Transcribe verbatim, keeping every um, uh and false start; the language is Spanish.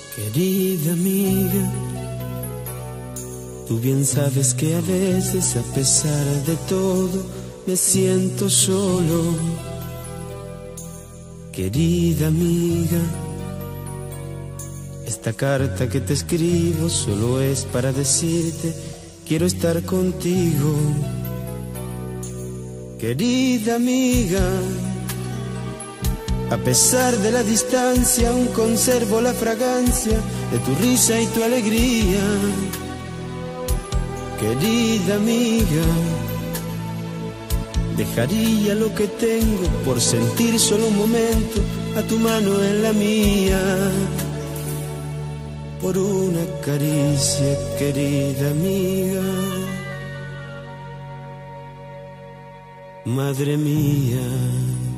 Querida amiga, tú bien sabes que a veces, a pesar de todo, me siento solo. Querida amiga, esta carta que te escribo solo es para decirte, quiero estar contigo. Querida amiga, a pesar de la distancia, aún conservo la fragancia de tu risa y tu alegría. Querida amiga, dejaría lo que tengo por sentir solo un momento a tu mano en la mía. Por una caricia, querida amiga, madre mía.